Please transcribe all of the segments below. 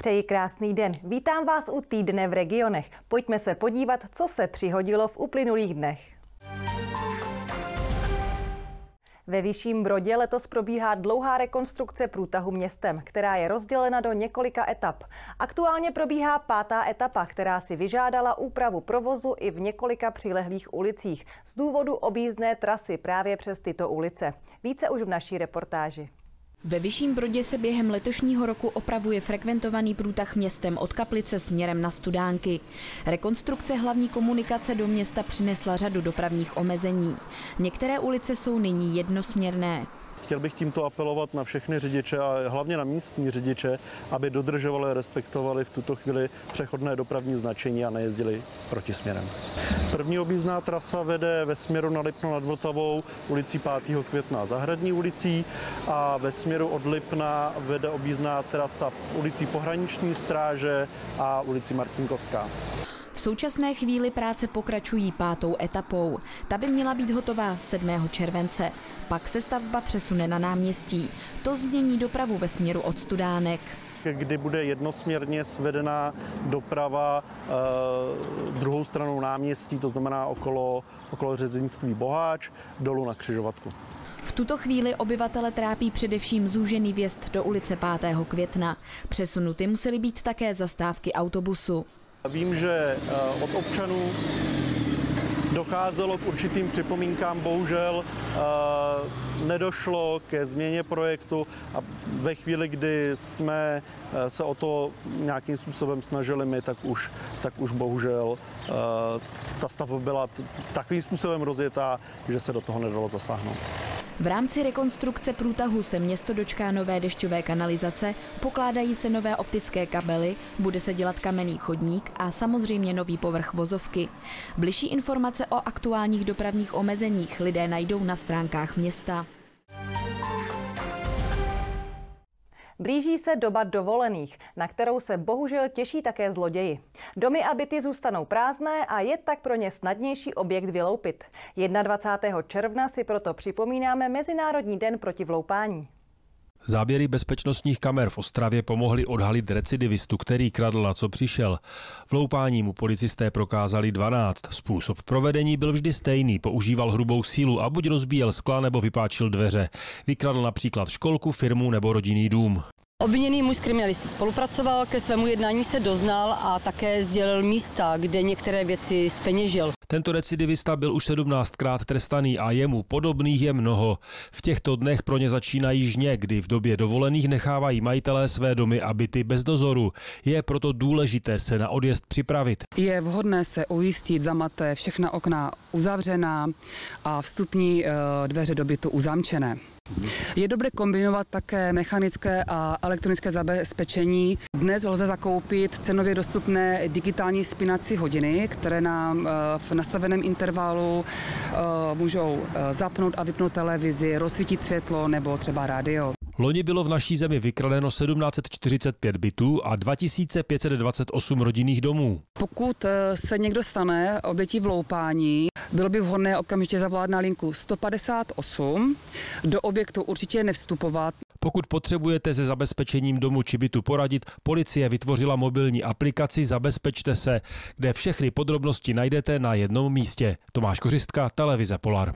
Přeji krásný den. Vítám vás u Týdne v regionech. Pojďme se podívat, co se přihodilo v uplynulých dnech. Ve Vyšším Brodě letos probíhá dlouhá rekonstrukce průtahu městem, která je rozdělena do několika etap. Aktuálně probíhá 5. etapa, která si vyžádala úpravu provozu i v několika přilehlých ulicích z důvodu objízdné trasy právě přes tyto ulice. Více už v naší reportáži. Ve Vyšším Brodě se během letošního roku opravuje frekventovaný průtah městem od Kaplice směrem na Studánky. Rekonstrukce hlavní komunikace do města přinesla řadu dopravních omezení. Některé ulice jsou nyní jednosměrné. Chtěl bych tímto apelovat na všechny řidiče a hlavně na místní řidiče, aby dodržovali a respektovali v tuto chvíli přechodné dopravní značení a nejezdili protisměrem. První objízdná trasa vede ve směru na Lipno nad Vltavou ulicí 5. května Zahradní ulicí a ve směru od Lipna vede objízdná trasa ulicí Pohraniční stráže a ulicí Martinkovská. V současné chvíli práce pokračují 5. etapou. Ta by měla být hotová 7. července. Pak se stavba přesune na náměstí. To změní dopravu ve směru od Studánek. Kdy bude jednosměrně svedená doprava druhou stranou náměstí, to znamená okolo řeznictví Boháč, dolů na křižovatku. V tuto chvíli obyvatele trápí především zúžený vjezd do ulice 5. května. Přesunuty musely být také zastávky autobusu. Vím, že od občanů docházelo k určitým připomínkám, bohužel nedošlo ke změně projektu a ve chvíli, kdy jsme se o to nějakým způsobem snažili my, tak už bohužel ta stavba byla takovým způsobem rozjetá, že se do toho nedalo zasáhnout. V rámci rekonstrukce průtahu se město dočká nové dešťové kanalizace, pokládají se nové optické kabely, bude se dělat kamenný chodník a samozřejmě nový povrch vozovky. Bližší informace o aktuálních dopravních omezeních lidé najdou na stránkách města. Blíží se doba dovolených, na kterou se bohužel těší také zloději. Domy a byty zůstanou prázdné a je tak pro ně snadnější objekt vyloupit. 21. června si proto připomínáme Mezinárodní den proti vloupání. Záběry bezpečnostních kamer v Ostravě pomohly odhalit recidivistu, který kradl, na co přišel. Vloupání mu policisté prokázali 12. Způsob provedení byl vždy stejný, používal hrubou sílu a buď rozbíjel skla nebo vypáčil dveře. Vykradl například školku, firmu nebo rodinný dům. Obviněný muž s kriminalisty spolupracoval, ke svému jednání se doznal a také sdělil místa, kde některé věci zpeněžil. Tento recidivista byl už 17krát trestaný a jemu podobných je mnoho. V těchto dnech pro ně začínají žně, kdy v době dovolených nechávají majitelé své domy a byty bez dozoru. Je proto důležité se na odjezd připravit. Je vhodné se ujistit, zamáte všechna okna uzavřená a vstupní dveře do bytu uzamčené. Je dobré kombinovat také mechanické a elektronické zabezpečení. Dnes lze zakoupit cenově dostupné digitální spinací hodiny, které nám v nastaveném intervalu můžou zapnout a vypnout televizi, rozsvítit světlo nebo třeba rádio. Loni bylo v naší zemi vykradeno 1745 bytů a 2528 rodinných domů. Pokud se někdo stane obětí vloupání, bylo by vhodné okamžitě zavolat na linku 158, do objektu určitě nevstupovat. Pokud potřebujete se zabezpečením domu či bytu poradit, policie vytvořila mobilní aplikaci Zabezpečte se, kde všechny podrobnosti najdete na jednom místě. Tomáš Kořistka, televize Polar.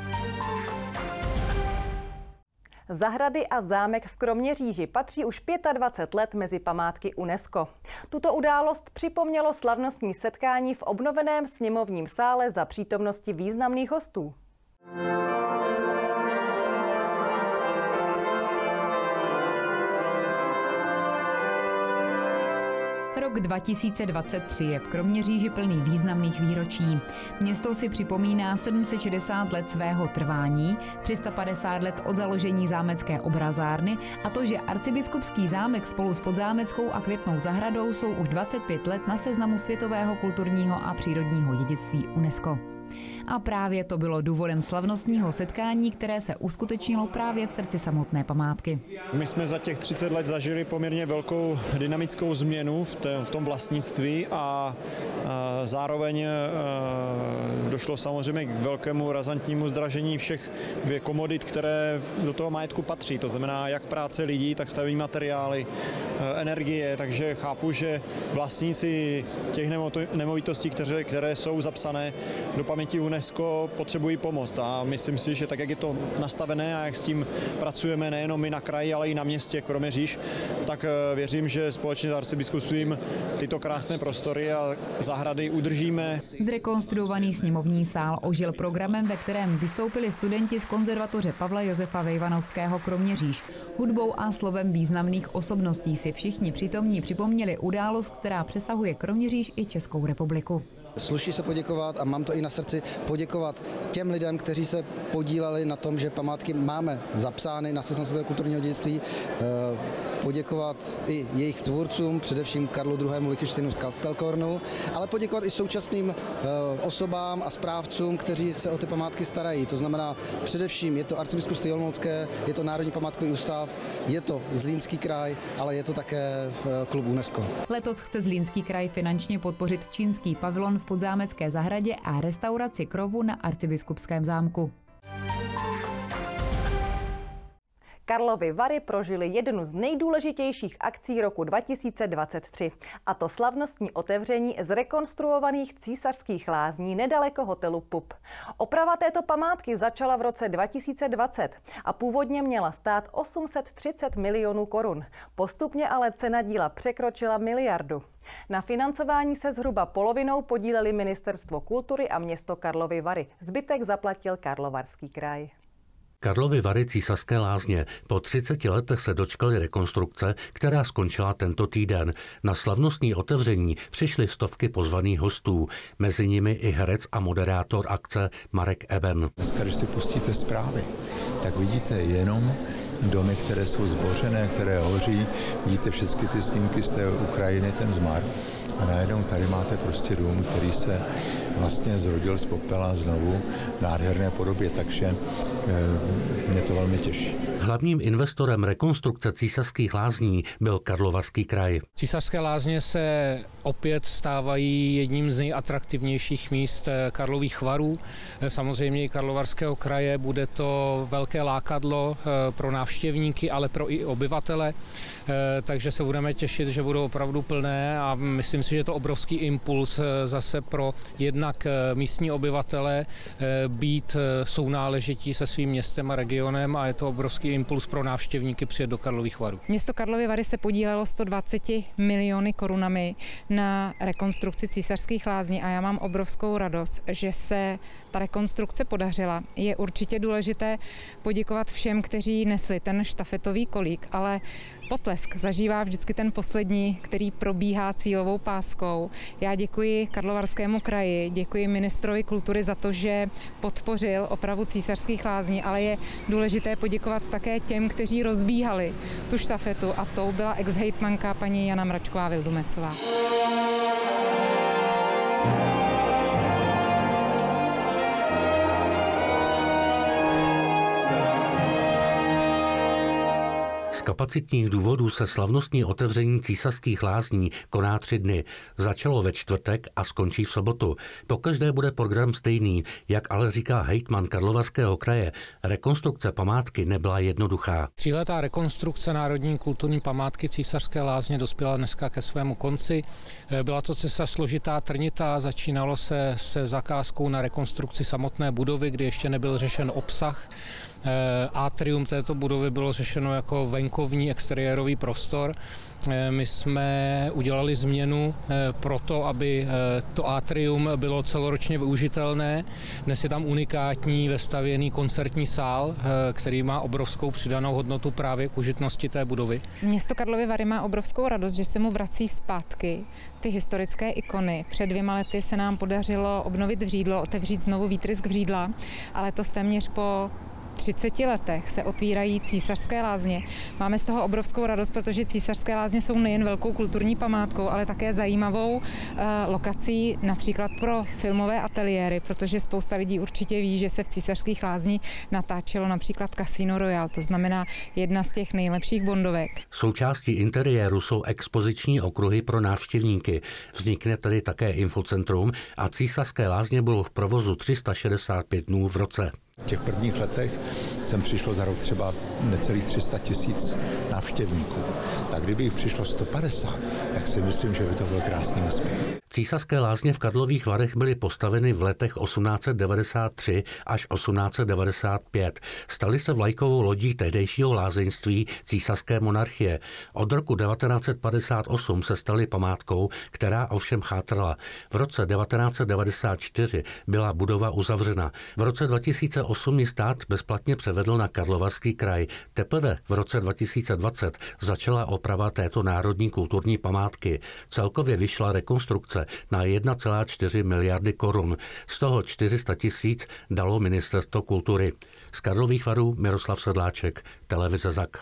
Zahrady a zámek v Kroměříži patří už 25 let mezi památky UNESCO. Tuto událost připomnělo slavnostní setkání v obnoveném sněmovním sále za přítomnosti významných hostů. Rok 2023 je v Kroměříži plný významných výročí. Město si připomíná 760 let svého trvání, 350 let od založení zámecké obrazárny a to, že arcibiskupský zámek spolu s Podzámeckou a Květnou zahradou jsou už 25 let na seznamu světového kulturního a přírodního dědictví UNESCO. A právě to bylo důvodem slavnostního setkání, které se uskutečnilo právě v srdci samotné památky. My jsme za těch 30 let zažili poměrně velkou dynamickou změnu v tom vlastnictví a zároveň došlo samozřejmě k velkému razantnímu zdražení všech komodit, které do toho majetku patří. To znamená jak práce lidí, tak stavební materiály, energie, takže chápu, že vlastníci těch nemovitostí, které jsou zapsané do paměti UNESCO, potřebují pomoc. A myslím si, že tak, jak je to nastavené a jak s tím pracujeme nejenom my na kraji, ale i na městě Kroměříž, tak věřím, že společně s arcibiskupstvím tyto krásné prostory a zahrady udržíme. Zrekonstruovaný sněmovní sál ožil programem, ve kterém vystoupili studenti z konzervatoře Pavla Josefa Vejvanovského Kroměříž. Hudbou a slovem významných osobností si všichni přítomní připomněli událost, která přesahuje Kroměříž i Českou republiku. Sluší se poděkovat a mám to i na srdci poděkovat těm lidem, kteří se podíleli na tom, že památky máme zapsány na seznam světového kulturního dědictví. Poděkovat i jejich tvůrcům, především Karlu II. Lichtenštejnu z Kastelkornu, ale poděkovat i současným osobám a správcům, kteří se o ty památky starají. To znamená především je to Arcibiskupství olomoucké, je to Národní památkový ústav, je to Zlínský kraj, ale je to také klub UNESCO. Letos chce Zlínský kraj finančně podpořit čínský pavilon v Podzámecké zahradě a restauraci krovu na Arcibiskupském zámku. Karlovy Vary prožily jednu z nejdůležitějších akcí roku 2023, a to slavnostní otevření zrekonstruovaných císařských lázní nedaleko hotelu Pup. Oprava této památky začala v roce 2020 a původně měla stát 830 milionů korun. Postupně ale cena díla překročila miliardu. Na financování se zhruba polovinou podíleli Ministerstvo kultury a město Karlovy Vary. Zbytek zaplatil Karlovarský kraj. Karlovy Vary Císařské lázně po 30 letech se dočkaly rekonstrukce, která skončila tento týden. Na slavnostní otevření přišly stovky pozvaných hostů, mezi nimi i herec a moderátor akce Marek Eben. Dneska, když si pustíte zprávy, tak vidíte jenom domy, které jsou zbořené, které hoří, vidíte všechny ty snímky z té Ukrajiny, ten zmar. A najednou tady máte prostě dům, který se vlastně zrodil z popela znovu v nádherné podobě, takže mě to velmi těší. Hlavním investorem rekonstrukce Císařských lázní byl Karlovarský kraj. Císařské lázně se opět stávají jedním z nejatraktivnějších míst Karlových Varů. Samozřejmě i Karlovarského kraje, bude to velké lákadlo pro návštěvníky, ale pro i obyvatele, takže se budeme těšit, že budou opravdu plné a myslím si, že je to obrovský impuls zase pro jednak místní obyvatele být sounáležití se svým městem a regionem a je to obrovský impuls pro návštěvníky přijet do Karlových Varů. Město Karlovy Vary se podílelo 120 miliony korunami na rekonstrukci Císařských lázní a já mám obrovskou radost, že se ta rekonstrukce podařila. Je určitě důležité poděkovat všem, kteří nesli ten štafetový kolík, ale potlesk zažívá vždycky ten poslední, který probíhá cílovou páskou. Já děkuji Karlovarskému kraji, děkuji ministrovi kultury za to, že podpořil opravu Císařských lázní, ale je důležité poděkovat také těm, kteří rozbíhali tu štafetu a tou byla ex-hejtmanka paní Jana Mračková-Vildumecová. Z kapacitních důvodů se slavnostní otevření Císařských lázní koná 3 dny. Začalo ve čtvrtek a skončí v sobotu. Pokaždé bude program stejný, jak ale říká hejtman Karlovarského kraje. Rekonstrukce památky nebyla jednoduchá. 3letá rekonstrukce Národní kulturní památky Císařské lázně dospěla dneska ke svému konci. Byla to cesta složitá, trnitá, začínalo se zakázkou na rekonstrukci samotné budovy, kdy ještě nebyl řešen obsah. Atrium této budovy bylo řešeno jako venkovní exteriérový prostor. My jsme udělali změnu pro to, aby to atrium bylo celoročně využitelné. Dnes je tam unikátní vestavěný koncertní sál, který má obrovskou přidanou hodnotu právě k užitnosti té budovy. Město Karlovy Vary má obrovskou radost, že se mu vrací zpátky ty historické ikony. Před 2 lety se nám podařilo obnovit Vřídlo, otevřít znovu výtrysk Vřídla, ale to téměř po 30 letech se otvírají Císařské lázně. Máme z toho obrovskou radost, protože Císařské lázně jsou nejen velkou kulturní památkou, ale také zajímavou lokací například pro filmové ateliéry, protože spousta lidí určitě ví, že se v Císařských lázních natáčelo například Casino Royale, to znamená jedna z těch nejlepších bondovek. Součástí interiéru jsou expoziční okruhy pro návštěvníky. Vznikne tady také infocentrum a Císařské lázně budou v provozu 365 dnů v roce. V těch prvních letech sem přišlo za rok třeba necelých 300 000 návštěvníků. Tak kdyby jich přišlo 150, tak si myslím, že by to byl krásný úspěch. Císařské lázně v Karlových Varech byly postaveny v letech 1893 až 1895. Staly se vlajkovou lodí tehdejšího lázeňství císařské monarchie. Od roku 1958 se staly památkou, která ovšem chátrala. V roce 1994 byla budova uzavřena. V roce 2008 ji stát bezplatně převedl na Karlovarský kraj. Teprve v roce 2020 začala oprava této národní kulturní památky. Celkově vyšla rekonstrukce na 1,4 miliardy korun. Z toho 400 000 dalo Ministerstvo kultury. Z Karlových Varů Miroslav Sedláček, televize ZAK.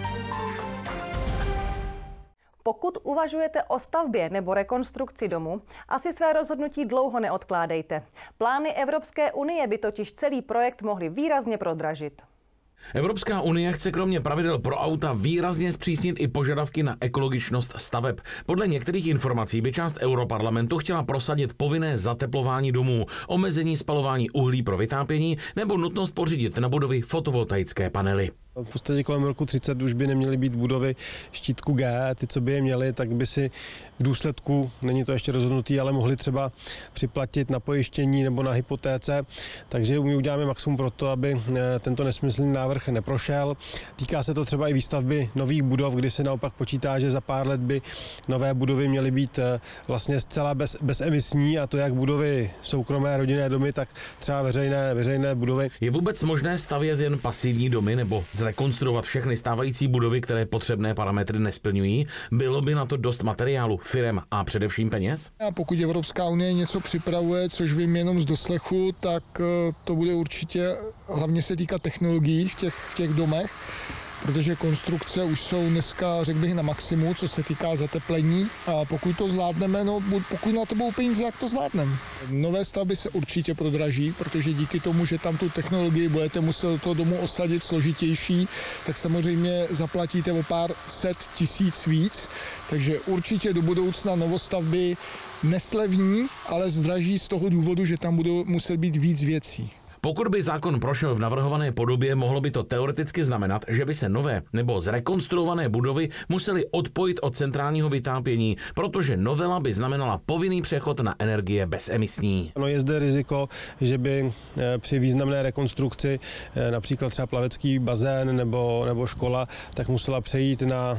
Pokud uvažujete o stavbě nebo rekonstrukci domu, asi své rozhodnutí dlouho neodkládejte. Plány Evropské unie by totiž celý projekt mohly výrazně prodražit. Evropská unie chce kromě pravidel pro auta výrazně zpřísnit i požadavky na ekologičnost staveb. Podle některých informací by část Europarlamentu chtěla prosadit povinné zateplování domů, omezení spalování uhlí pro vytápění nebo nutnost pořídit na budovy fotovoltaické panely. V podstatě kolem roku 30 už by neměly být budovy štítku G, ty, co by je měly, tak by si v důsledku, není to ještě rozhodnutý, ale mohli třeba připlatit na pojištění nebo na hypotéce, takže my uděláme maximum pro to, aby tento nesmyslný návrh neprošel. Týká se to třeba i výstavby nových budov, kdy se naopak počítá, že za pár let by nové budovy měly být vlastně zcela bezemisní, a to jak budovy soukromé rodinné domy, tak třeba veřejné budovy. Je vůbec možné stavět jen pasivní domy nebo zrekonstruovat všechny stávající budovy, které potřebné parametry nesplňují? Bylo by na to dost materiálu, firem a především peněz? A pokud Evropská unie něco připravuje, což vím jenom z doslechu, tak to bude určitě hlavně se týkat technologií v těch domech, protože konstrukce už jsou dneska, řekl bych, na maximu, co se týká zateplení, a pokud to zvládneme, pokud na to budou peníze, jak to zvládneme. Nové stavby se určitě prodraží, protože díky tomu, že tam tu technologii budete muset do toho domu osadit složitější, tak samozřejmě zaplatíte o pár set tisíc víc, takže určitě do budoucna novostavby neslevní, ale zdraží z toho důvodu, že tam budou muset být víc věcí. Pokud by zákon prošel v navrhované podobě, mohlo by to teoreticky znamenat, že by se nové nebo zrekonstruované budovy musely odpojit od centrálního vytápění, protože novela by znamenala povinný přechod na energie bezemisní. No, je zde riziko, že by při významné rekonstrukci například třeba plavecký bazén nebo škola, tak musela přejít na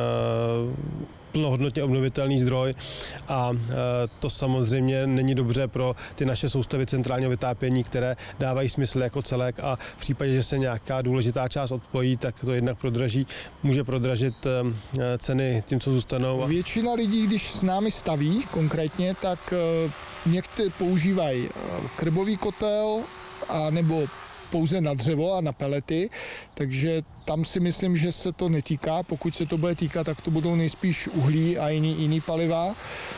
plnohodnotně obnovitelný zdroj, a to samozřejmě není dobře pro ty naše soustavy centrálního vytápění, které dávají smysl jako celek, a v případě, že se nějaká důležitá část odpojí, tak to jednak může prodražit ceny tím, co zůstanou. Většina lidí, když s námi staví konkrétně, tak někteří používají krbový kotel a nebo pouze na dřevo a na pelety, takže tam si myslím, že se to netýká. Pokud se to bude týkat, tak to budou nejspíš uhlí a jiný paliva.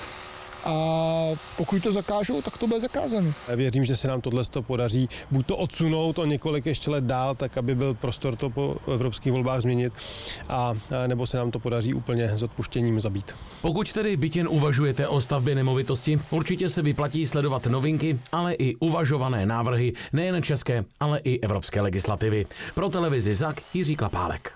A pokud to zakážou, tak to bude zakázané. Věřím, že se nám tohle podaří buď to odsunout o několik ještě let dál, tak aby byl prostor to po evropských volbách změnit, a nebo se nám to podaří úplně s odpuštěním zabít. Pokud tedy byť jen uvažujete o stavbě nemovitosti, určitě se vyplatí sledovat novinky, ale i uvažované návrhy nejen české, ale i evropské legislativy. Pro televizi ZAK Jiří Klapálek.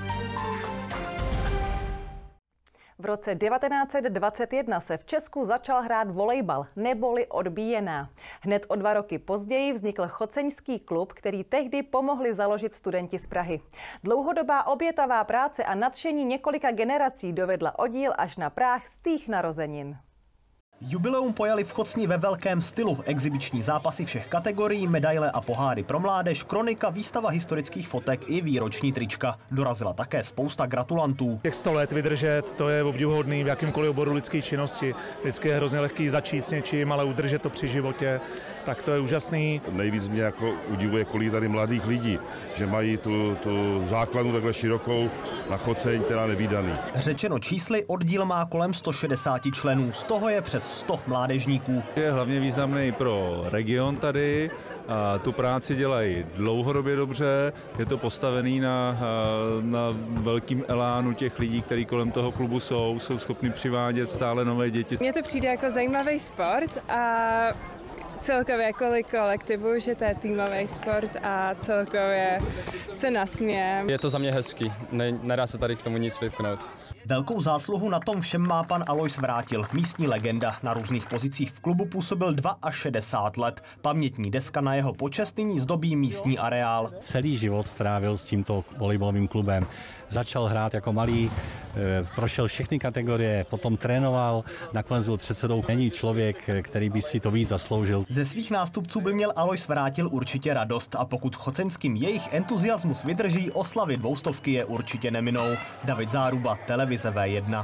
V roce 1921 se v Česku začal hrát volejbal, neboli odbíjená. Hned o 2 roky později vznikl Choceňský klub, který tehdy pomohli založit studenti z Prahy. Dlouhodobá obětavá práce a nadšení několika generací dovedla oddíl až na práh stých narozenin. Jubileum pojali v Chocni ve velkém stylu. Exibiční zápasy všech kategorií, medaile a poháry pro mládež, kronika, výstava historických fotek i výroční trička. Dorazila také spousta gratulantů. Těch 100 let vydržet, to je obdivuhodný v jakýmkoliv oboru lidské činnosti. Vždycky je hrozně lehký začít s něčím, ale udržet to při životě, tak to je úžasný. Nejvíc mě jako udivuje, kolik tady mladých lidí, že mají tu základnu takhle širokou na Choceň, teda nevídaný. Řečeno čísly, oddíl má kolem 160 členů, z toho je přes 100 mládežníků. Je hlavně významný pro region tady, a tu práci dělají dlouhodobě dobře, je to postavený na velkým elánu těch lidí, kteří kolem toho klubu jsou schopni přivádět stále nové děti. Mně to přijde jako zajímavý sport a celkově kvůli kolektivu, že to je týmový sport a celkově se nasmějem. Je to za mě hezký, nedá se tady k tomu nic vytknout. Velkou zásluhu na tom všem má pan Alois Vrátil, místní legenda. Na různých pozicích v klubu působil 62 let. Pamětní deska na jeho počest nyní zdobí místní areál. Celý život strávil s tímto volejbalovým klubem. Začal hrát jako malý, prošel všechny kategorie, potom trénoval, nakonec byl předsedou. Není člověk, který by si to víc zasloužil. Ze svých nástupců by měl Alois Vrátil určitě radost a pokud choceňským jejich entuziasmus vydrží, oslavy 200 je určitě neminou. David Záruba, televize V1.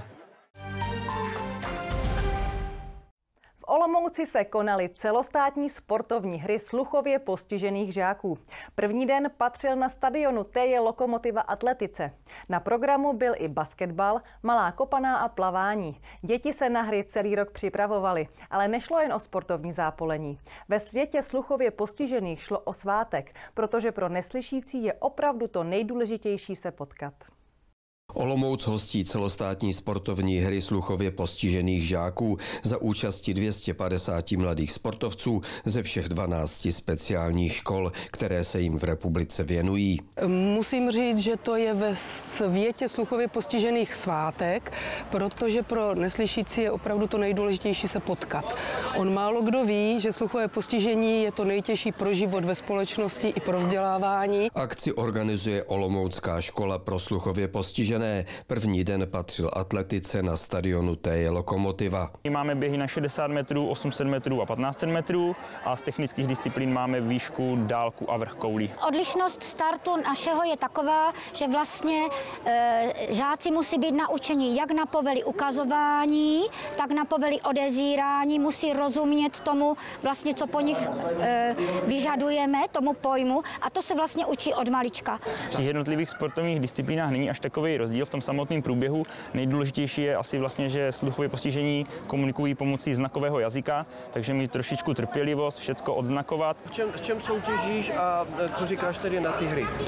V Olomouci se konaly celostátní sportovní hry sluchově postižených žáků. První den patřil na stadionu TJ Lokomotiva Atletice. Na programu byl i basketbal, malá kopaná a plavání. Děti se na hry celý rok připravovaly, ale nešlo jen o sportovní zápolení. Ve světě sluchově postižených šlo o svátek, protože pro neslyšící je opravdu to nejdůležitější se potkat. Olomouc hostí celostátní sportovní hry sluchově postižených žáků za účasti 250 mladých sportovců ze všech 12 speciálních škol, které se jim v republice věnují. Musím říct, že to je ve světě sluchově postižených svátek, protože pro neslyšící je opravdu to nejdůležitější se potkat. On málo kdo ví, že sluchové postižení je to nejtěžší pro život ve společnosti i pro vzdělávání. Akci organizuje Olomoucká škola pro sluchově postižené. První den patřil atletice na stadionu TJ Lokomotiva. Máme běhy na 60 metrů, 800 metrů a 1500 metrů a z technických disciplín máme výšku, dálku a vrch koulí. Odlišnost startu našeho je taková, že vlastně žáci musí být naučeni jak na povely ukazování, tak na povely odezírání, musí rozumět tomu, vlastně, co po nich vyžadujeme, tomu pojmu, a to se vlastně učí od malička. V těch jednotlivých sportovních disciplínách není až takový rozdíl v tom samotném průběhu. Nejdůležitější je asi vlastně, že sluchově postižení komunikují pomocí znakového jazyka, takže mít trošičku trpělivost, všecko odznakovat. V čem soutěžíš a co říkáš tedy na ty hry?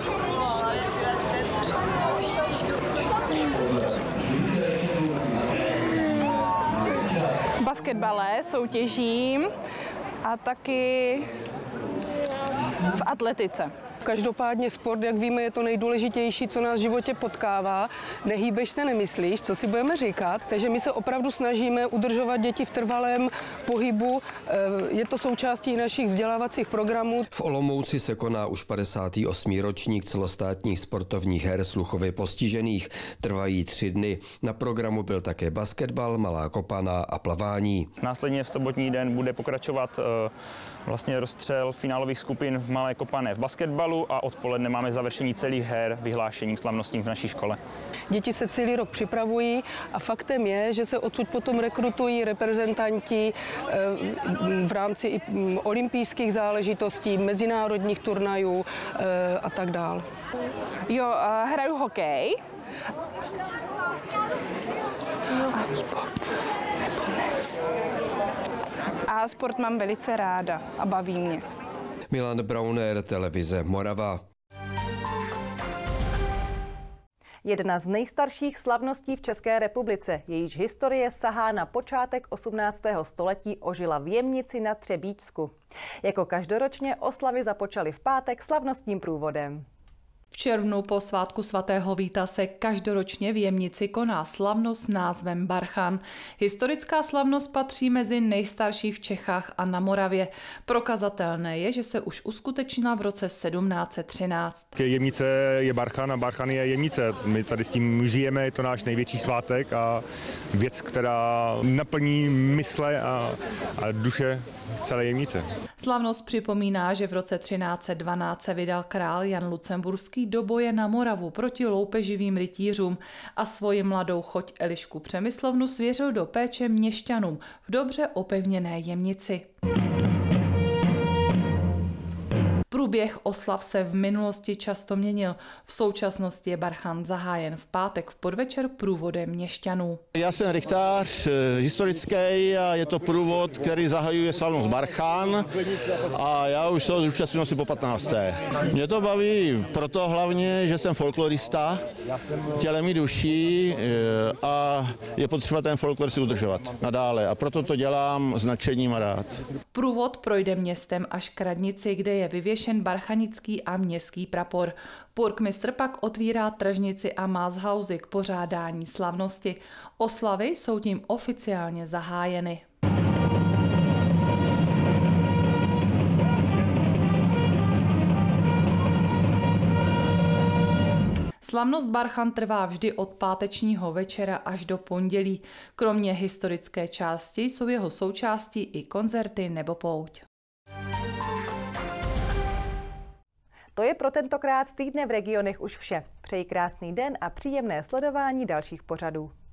V basketbale soutěžím a taky v atletice. Každopádně sport, jak víme, je to nejdůležitější, co nás v životě potkává. Nehýbeš se, nemyslíš, co si budeme říkat. Takže my se opravdu snažíme udržovat děti v trvalém pohybu. Je to součástí našich vzdělávacích programů. V Olomouci se koná už 58. ročník celostátních sportovních her sluchově postižených. Trvají 3 dny. Na programu byl také basketbal, malá kopaná a plavání. Následně v sobotní den bude pokračovat vlastně rozstřel finálových skupin v malé kopané v basketbalu a odpoledne máme završení celých her vyhlášením slavnostním v naší škole. Děti se celý rok připravují a faktem je, že se odsud potom rekrutují reprezentanti v rámci i olympijských záležitostí, mezinárodních turnajů a tak dál. Jo, hraju hokej. A sport mám velice ráda a baví mě. Milan Brauner, televize Morava. Jedna z nejstarších slavností v České republice, jejíž historie sahá na počátek 18. století, ožila v Jemnici na Třebíčsku. Jako každoročně oslavy započaly v pátek slavnostním průvodem. V červnu po svátku svatého Víta se každoročně v Jemnici koná slavnost s názvem Barchan. Historická slavnost patří mezi nejstarší v Čechách a na Moravě. Prokazatelné je, že se už uskutečnila v roce 1713. Jemnice je Barchan a Barchan je Jemnice. My tady s tím žijeme, je to náš největší svátek a věc, která naplní mysle a duše celé Jemnice. Slavnost připomíná, že v roce 1312 se vydal král Jan Lucemburský do boje na Moravu proti loupeživým rytířům a svoji mladou choť Elišku Přemyslovnu svěřil do péče měšťanům v dobře opevněné Jemnici. Průběh oslav se v minulosti často měnil. V současnosti je Barchan zahájen v pátek v podvečer průvodem měšťanů. Já jsem rychtář historický a je to průvod, který zahajuje slavnost Barchan a já už se zúčastňuji asi po 15. Mě to baví proto hlavně, že jsem folklorista, tělem i duší a je potřeba ten folklor si udržovat nadále a proto to dělám s nadšením a rád. Průvod projde městem až k radnici, kde je vyvěšen barchanický a městský prapor. Burgmistr pak otvírá tržnici a Mázhauzy k pořádání slavnosti. Oslavy jsou tím oficiálně zahájeny. Slavnost Barchan trvá vždy od pátečního večera až do pondělí. Kromě historické části jsou jeho součástí i koncerty nebo pouť. To je pro tentokrát z Týdne v regionech už vše. Přeji krásný den a příjemné sledování dalších pořadů.